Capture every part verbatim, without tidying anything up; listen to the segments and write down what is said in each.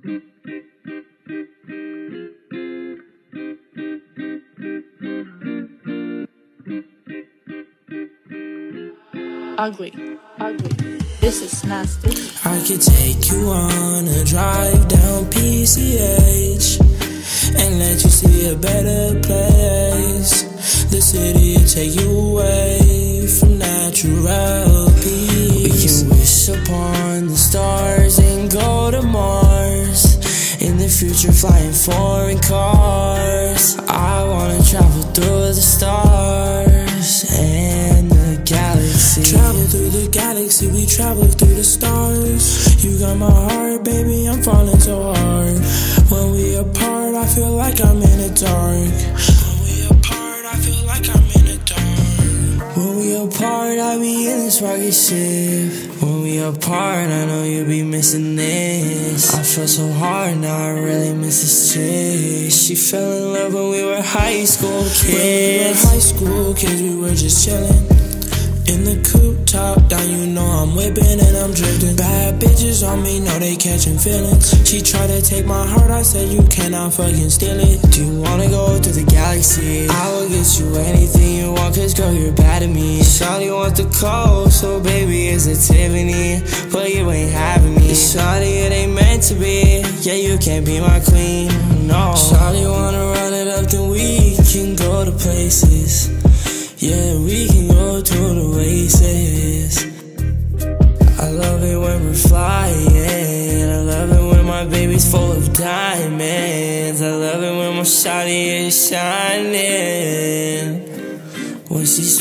Ugly, ugly. This is nasty. I could take you on a drive down P C H and let you see a better place. The city will take you away from natural peace. We can wish upon the stars and go to Mars. In the future, flying foreign cars. I wanna travel through the stars and the galaxy. Travel through the galaxy, we travel through the stars. You got my heart, baby, I'm falling so hard. When we apart, I feel like I'm in the dark. When we apart, I feel like I'm in the dark. When we apart, I be in this rocket ship. When we apart, I know you be missing this. I feel so hard, now I really miss this chick. She fell in love when we were high school kids. When we were high school kids, we were just chilling in the coupe, top down, you know I'm whipping and I'm drifting. Bad bitches on me, know they catching feelings. She tried to take my heart, I said you cannot fucking steal it. Do you wanna go to the galaxy? I will get you anything you want, cause girl, you're bad at me. Shawty wants the cold, so baby, it's a Tiffany, but you ain't having me. Shawty, it ain't meant to be, yeah, you can't be my queen, no. Shawty wanna run it up, then we can go to places. Yeah, we can go to the oasis. I love it when we're flying. I love it when my baby's full of diamonds. I love it when my shawty is shining, when she's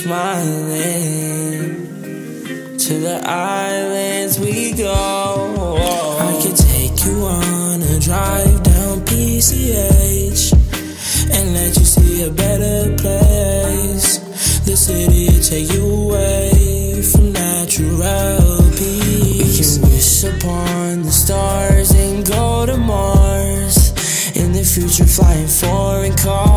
smiling. To the islands we go. I could take you on a drive down P C H and let you see a better place. The city will take you away from natural peace. We can wish upon the stars and go to Mars. In the future, flying foreign cars.